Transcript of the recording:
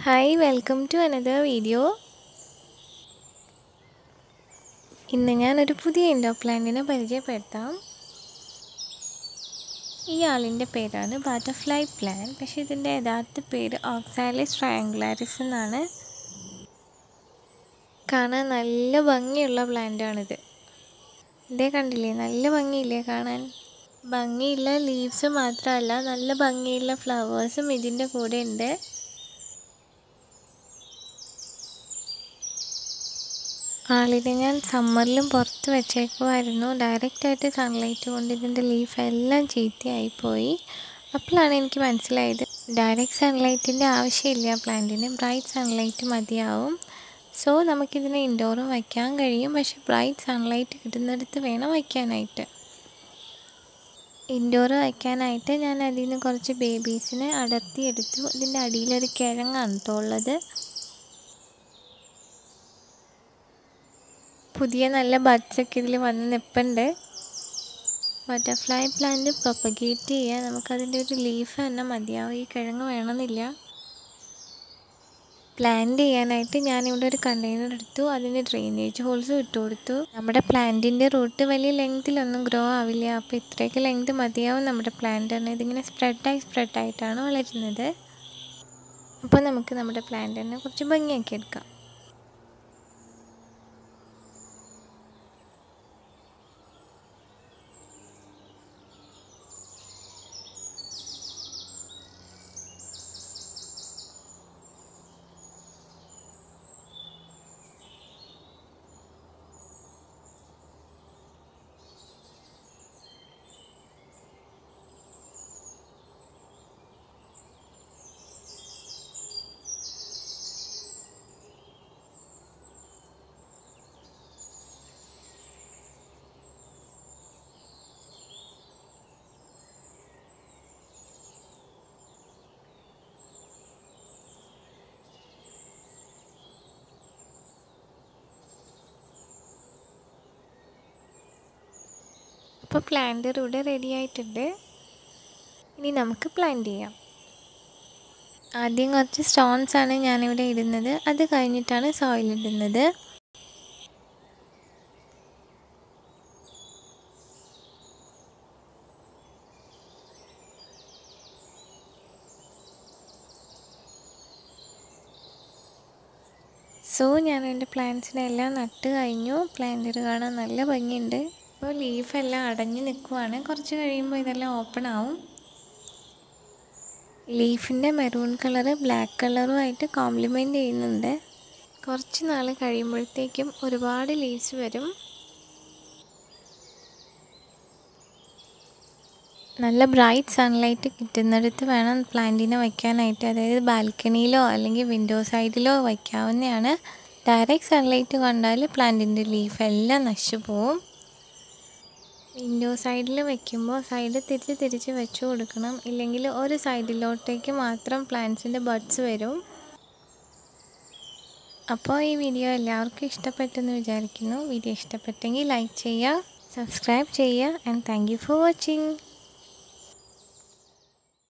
Hi, welcome to another video. ഇന്ന് ഞാനൊരു പുതിയ ഇൻഡോർ പ്ലാന്റിനെ പരിചയപ്പെടുത്താം. ഈ ആളിൻ്റെ പേരാണ് ബട്ടർഫ്ലൈ പ്ലാന്റ്. പക്ഷേ ഇതിൻ്റെ യഥാർത്ഥ പേര് ഓക്സാലിസ് ട്രയാങ്കുലാരിസ് എന്നാണ്. കാണാൻ നല്ല ഭംഗിയുള്ള പ്ലാന്റാണിത്. ഇതേ കണ്ടില്ലേ, നല്ല ഭംഗിയില്ലേ കാണാൻ. ഭംഗിയുള്ള ലീവ്സ് മാത്രമല്ല, നല്ല ഭംഗിയുള്ള ഫ്ലവേഴ്സും ഇതിൻ്റെ കൂടെ ഉണ്ട്. ആളിനെ ഞാൻ സമ്മറിലും പുറത്ത് വെച്ചേക്കുമായിരുന്നു. ഡയറക്റ്റായിട്ട് സൺലൈറ്റ് കൊണ്ട് ഇതിൻ്റെ ലീഫ് എല്ലാം ചീത്തയായിപ്പോയി. അപ്പോഴാണ് എനിക്ക് മനസ്സിലായത് ഡയറക്റ്റ് സൺലൈറ്റിൻ്റെ ആവശ്യമില്ല പ്ലാന്റിന്, ബ്രൈറ്റ് സൺലൈറ്റ് മതിയാവും. സോ നമുക്കിതിനെ ഇൻഡോറും വയ്ക്കാൻ കഴിയും, പക്ഷേ ബ്രൈറ്റ് സൺലൈറ്റ് കിട്ടുന്നിടത്ത് വേണം വയ്ക്കാനായിട്ട്. ഇൻഡോർ വയ്ക്കാനായിട്ട് ഞാൻ അതിൽ നിന്ന് കുറച്ച് ബേബീസിനെ അടർത്തിയെടുത്തു. ഇതിൻ്റെ അടിയിലൊരു കിഴങ്ങാണ് ഉള്ളത്. പുതിയ നല്ല ബഡ്സൊക്കെ ഇതിൽ വന്ന് നിൽപ്പുണ്ട്. ബട്ടർഫ്ലൈ പ്ലാന്റ് പ്രൊപ്പഗേറ്റ് ചെയ്യാൻ നമുക്കതിൻ്റെ ഒരു ലീഫ് തന്നെ മതിയാവും, ഈ കിഴങ്ങ് വേണമെന്നില്ല. പ്ലാന്റ് ചെയ്യാനായിട്ട് ഞാനിവിടെ ഒരു കണ്ടെയ്നർ എടുത്തു, അതിന് ഡ്രെയിനേജ് ഹോൾസും ഇട്ട് കൊടുത്തു. നമ്മുടെ പ്ലാന്റിൻ്റെ റൂട്ട് വലിയ ലെങ്തിലൊന്നും ഗ്രോ ആവില്ല, അപ്പോൾ ഇത്രയൊക്കെ ലെങ്ത് മതിയാവും നമ്മുടെ പ്ലാന്റിന്. ഇതിങ്ങനെ സ്പ്രെഡായിട്ടാണ് വളരുന്നത്. അപ്പോൾ നമുക്ക് നമ്മുടെ പ്ലാന്റിനെ കുറച്ച് ഭംഗിയാക്കി എടുക്കാം. അപ്പോൾ പ്ലാന്റ് ഇവിടെ റെഡി ആയിട്ടുണ്ട്. ഇനി നമുക്ക് പ്ലാന്റ് ചെയ്യാം. ആദ്യം കുറച്ച് സ്റ്റോൺസ് ആണ് ഞാനിവിടെ ഇടുന്നത്, അത് കഴിഞ്ഞിട്ടാണ് സോയിൽ ഇടുന്നത്. സോ ഞാൻ എൻ്റെ പ്ലാന്റ്സിനെ എല്ലാം നട്ട് കഴിഞ്ഞു. പ്ലാന്റുകൾ കാണാൻ നല്ല ഭംഗിയുണ്ട്. ഇപ്പോൾ ലീഫെല്ലാം അടഞ്ഞു നിൽക്കുവാണ്, കുറച്ച് കഴിയുമ്പോൾ ഇതെല്ലാം ഓപ്പൺ ആവും. ലീഫിൻ്റെ മെറൂൺ കളറ് ബ്ലാക്ക് കളറുമായിട്ട് കോംപ്ലിമെൻ്റ് ചെയ്യുന്നുണ്ട്. കുറച്ച് നാൾ കഴിയുമ്പോഴത്തേക്കും ഒരുപാട് ലീവ്സ് വരും. നല്ല ബ്രൈറ്റ് സൺലൈറ്റ് കിട്ടുന്നിടത്ത് വേണം പ്ലാന്റിനെ വയ്ക്കാനായിട്ട്. അതായത് ബാൽക്കണിയിലോ അല്ലെങ്കിൽ വിൻഡോ സൈഡിലോ വയ്ക്കാവുന്നതാണ്. ഡയറക്റ്റ് സൺലൈറ്റ് കണ്ടാൽ പ്ലാന്റിൻ്റെ ലീഫ് എല്ലാം നശിച്ചു പോവും. വിൻഡോ സൈഡിൽ വയ്ക്കുമ്പോൾ സൈഡ് തിരിച്ച് വെച്ച് കൊടുക്കണം, ഇല്ലെങ്കിൽ ഒരു സൈഡിലോട്ടേക്ക് മാത്രം പ്ലാന്റ്സിൻ്റെ ബഡ്സ് വരും. അപ്പോൾ ഈ വീഡിയോ എല്ലാവർക്കും ഇഷ്ടപ്പെട്ടെന്ന് വിചാരിക്കുന്നു. വീഡിയോ ഇഷ്ടപ്പെട്ടെങ്കിൽ ലൈക്ക് ചെയ്യുക, സബ്സ്ക്രൈബ് ചെയ്യുക, and thank you for watching.